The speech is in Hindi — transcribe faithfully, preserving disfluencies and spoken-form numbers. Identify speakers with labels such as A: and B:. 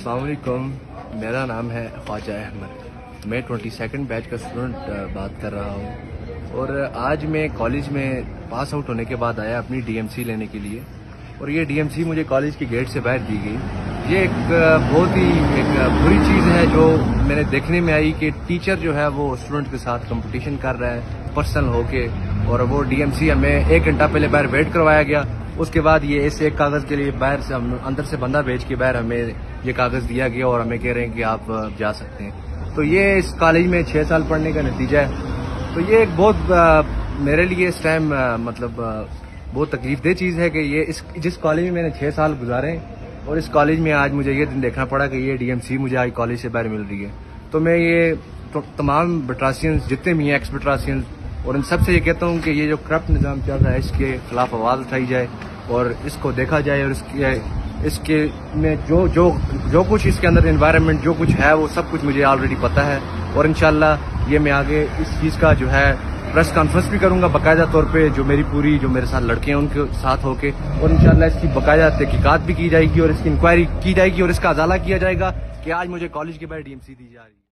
A: अस्सलाम वालेकुम, मेरा नाम है ख्वाजा अहमद। मैं ट्वेंटी सेकेंड बैच का स्टूडेंट बात कर रहा हूँ और आज मैं कॉलेज में पास आउट होने के बाद आया अपनी डीएमसी लेने के लिए। और ये डीएमसी मुझे कॉलेज के गेट से बाहर दी गई। ये एक बहुत ही एक बुरी चीज़ है जो मैंने देखने में आई कि टीचर जो है वो स्टूडेंट के साथ कंपटीशन कर रहा है पर्सनल होके, और वो डीएमसी हमें एक घंटा पहले बाहर वेट करवाया गया। उसके बाद ये इस एक कागज़ के लिए बाहर से हम अंदर से बंदा भेज के बाहर हमें ये कागज़ दिया गया और हमें कह रहे हैं कि आप जा सकते हैं। तो ये इस कॉलेज में छः साल पढ़ने का नतीजा है। तो ये एक बहुत आ, मेरे लिए इस टाइम मतलब आ, बहुत तकलीफदेह चीज़ है कि ये इस जिस कॉलेज में मैंने छः साल गुजारे और इस कॉलेज में आज मुझे ये दिन देखना पड़ा कि ये डीएमसी मुझे आज कॉलेज से बाहर मिल रही है। तो मैं ये तो, तमाम बटरासियंस जितने भी हैं एक्स बटरासियंस और इन सबसे ये कहता हूँ कि ये जो करप्ट निज़ाम चल रहा है इसके खिलाफ आवाज़ उठाई जाए और इसको देखा जाए और इसके इसके में जो जो जो कुछ इसके अंदर एनवायरनमेंट जो कुछ है वो सब कुछ मुझे ऑलरेडी पता है। और इंशाल्लाह ये मैं आगे इस चीज़ का जो है प्रेस कॉन्फ्रेंस भी करूंगा बाकायदा तौर पे, जो मेरी पूरी जो मेरे साथ लड़के हैं उनके साथ होके, और इंशाल्लाह इसकी बाकायदा तहकीकात भी की जाएगी और इसकी इंक्वायरी की जाएगी और इसका अजाला किया जाएगा कि आज मुझे कॉलेज के बाहर डीएमसी दी जा रही है।